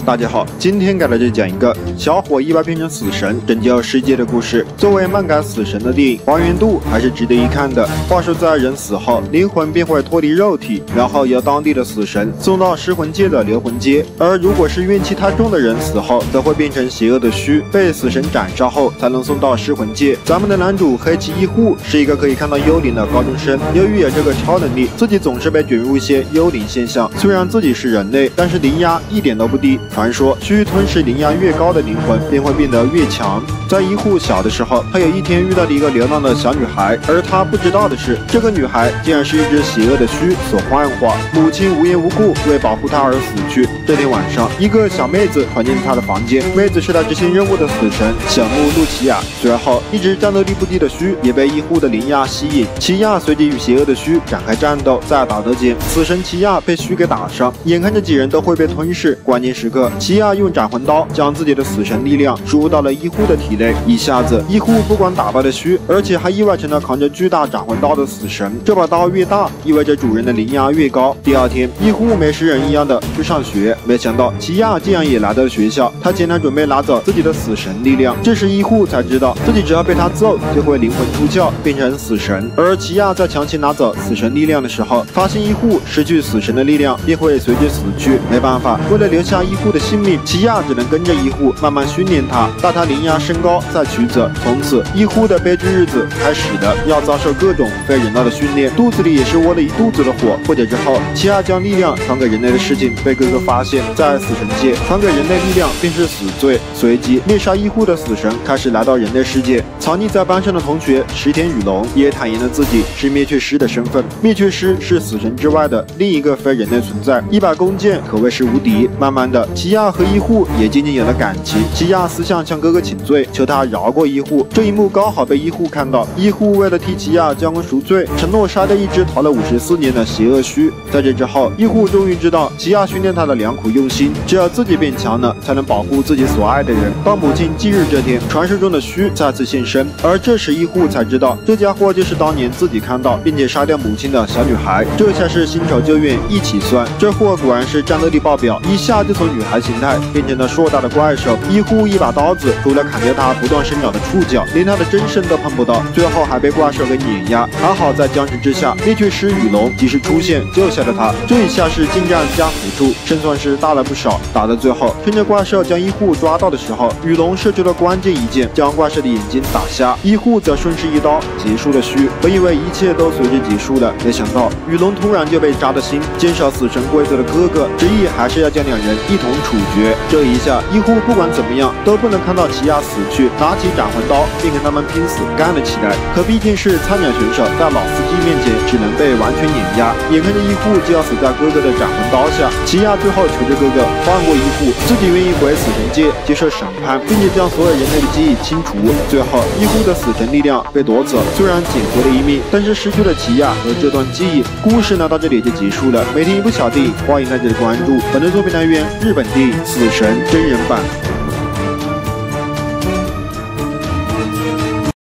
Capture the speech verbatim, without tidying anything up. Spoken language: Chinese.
大家好，今天给大家讲一个小伙意外变成死神拯救世界的故事。作为漫改死神的电影，还原度还是值得一看的。话说在人死后，灵魂便会脱离肉体，然后由当地的死神送到尸魂界的留魂街。而如果是怨气太重的人死后，则会变成邪恶的虚，被死神斩杀后才能送到尸魂界。咱们的男主黑崎一护是一个可以看到幽灵的高中生，由于有这个超能力，自己总是被卷入一些幽灵现象。虽然自己是人类，但是灵压一点都不低。传说虚吞噬灵压越高的灵魂，便会变得越强。在一护小的时候，他有一天遇到了一个流浪的小女孩，而他不知道的是，这个女孩竟然是一只邪恶的虚所幻化。母亲无缘无故为保护她而死去。这天晚上，一个小妹子闯进他的房间，妹子是他执行任务的死神小木露琪亚。随后，一直战斗力不低的虚也被一护的灵压吸引，奇亚随即与邪恶的虚展开战斗。在打斗间，死神奇亚被虚给打伤，眼看着几人都会被吞噬，关键时刻，奇亚用斩魂刀将自己的死神力量输入到了一护的体内，一下子一护不光打败了虚，而且还意外成了扛着巨大斩魂刀的死神。这把刀越大，意味着主人的灵压越高。第二天，一护没事人一样的去上学，没想到奇亚竟然也来到了学校，他竟然准备拿走自己的死神力量。这时一护才知道自己只要被他揍，就会灵魂出窍变成死神。而奇亚在强行拿走死神力量的时候，发现一护失去死神的力量，便会随之死去。没办法，为了留下一护的性命，奇亚只能跟着一护慢慢训练他，待他灵压升高再取走。从此，一护的悲剧日子开始了，要遭受各种非人道的训练，肚子里也是窝了一肚子的火。不久之后，奇亚将力量传给人类的事情被哥哥发现，在死神界传给人类力量便是死罪。随即，猎杀一护的死神开始来到人类世界。藏匿在班上的同学石田雨龙也坦言了自己是灭却师的身份。灭却师是死神之外的另一个非人类存在，一把弓箭可谓是无敌。慢慢的，奇亚和一护也渐渐有了感情。奇亚私下向哥哥请罪，求他饶过一护。这一幕刚好被一护看到，一护为了替奇亚将功赎罪，承诺杀掉一只逃了五十四年的邪恶虚。在这之后，一护终于知道奇亚训练他的良苦用心，只有自己变强了，才能保护自己所爱的人。当母亲忌日这天，传说中的虚再次现身，而这时一护才知道，这家伙就是当年自己看到并且杀掉母亲的小女孩。这下是新仇旧怨一起算，这货果然是战斗力爆表，一下就从女孩形态变成了硕大的怪兽。一护一把刀子，除了砍掉他不断伸长的触角，连他的真身都碰不到，最后还被怪兽给碾压。还好在僵持之下，灭却师雨龙及时出现救下了他。这一下是近战加辅助，胜算是大了不少。打到最后，趁着怪兽将一护抓到的时候，雨龙射出了关键一箭，将怪兽的眼睛打瞎。一护则顺势一刀结束了虚。本以为一切都随之结束了，没想到雨龙突然就被扎了心，坚守死神规则的哥哥执意还是要将两人一同处决。这一下，一护不管怎么样都不能看到奇亚死去，拿起斩魂刀便跟他们拼死干了起来。可毕竟是菜鸟选手，在老司机面前只能被完全碾压。眼看着一护就要死在哥哥的斩魂刀下，奇亚最后求着哥哥放过一护，自己愿意回死神界接受审判，并且将所有人类的记忆清除。最后，一护的死神力量被夺走，虽然捡回了一命，但是失去了奇亚和这段记忆。故事呢到这里就结束了。每天一部小电影，欢迎大家的关注。本周作品来源日本电影《死神》真人版。